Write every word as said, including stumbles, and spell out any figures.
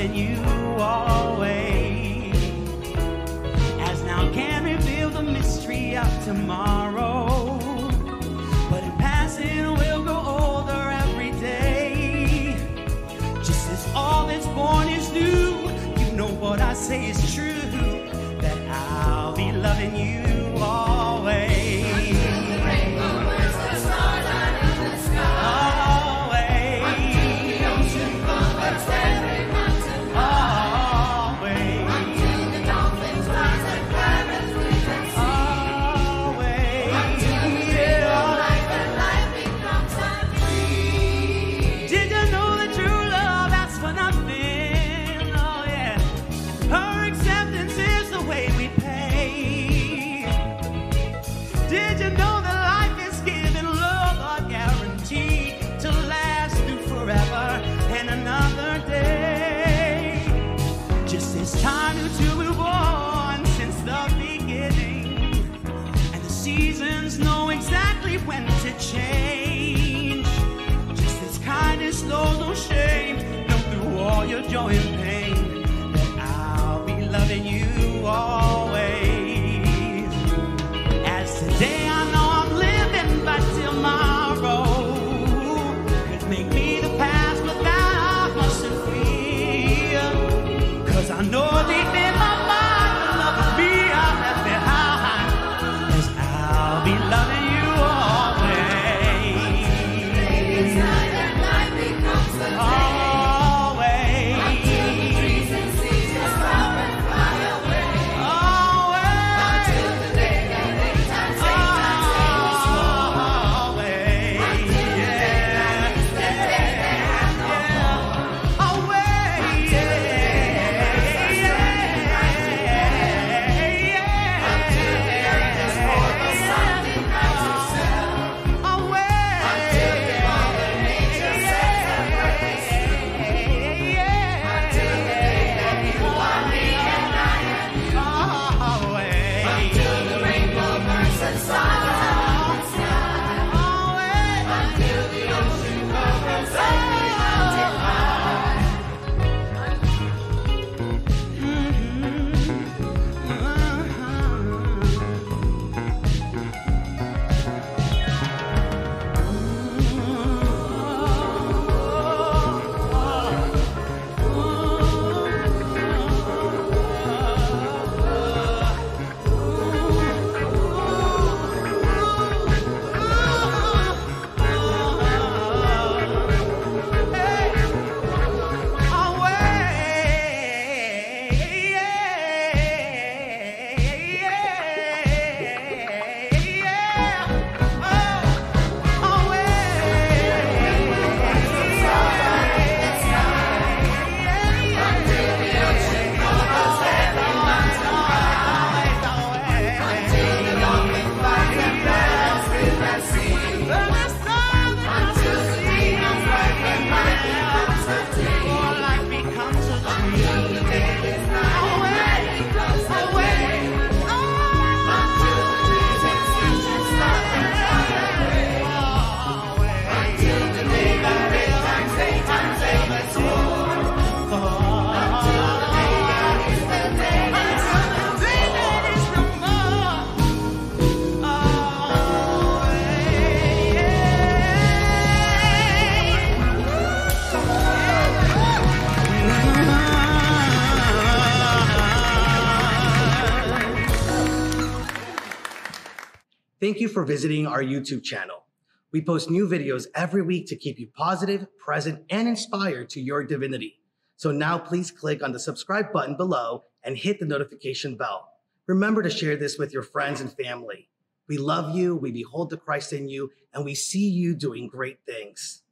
loving you always. As now can't reveal the mystery of tomorrow, but in passing we'll grow older every day. Just as all that's born is new, you know what I say is true, that I'll be loving you always. When to change, just as kindness knows no shame, know through all your joy and pain, that I'll be loving you always. As today I know I'm living, but tomorrow could make me the past without much to fear, 'cause I know deep in my mind the love of me I've left behind, as I'll be loving you. Thank you for visiting our YouTube channel. We post new videos every week to keep you positive, present, and inspired to your divinity. So now please click on the subscribe button below and hit the notification bell. Remember to share this with your friends and family. We love you, we behold the Christ in you, and we see you doing great things.